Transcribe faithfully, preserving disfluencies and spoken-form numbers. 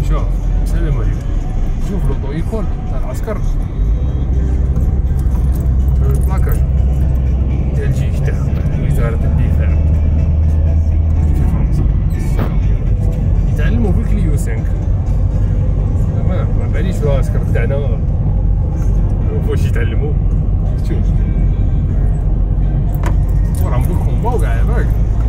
شوف سلم عليكم. شوف لوطو ايكول تاع العسكر، البلاكاج ديال الجيش تاع وزارة الدفاع في فرنسا، يتعلموا في الكليو خمسة. تمام، ما بعديش العسكر تاعنا واش يتعلموا. شوف وراهم بالكومبا وكاع ياك.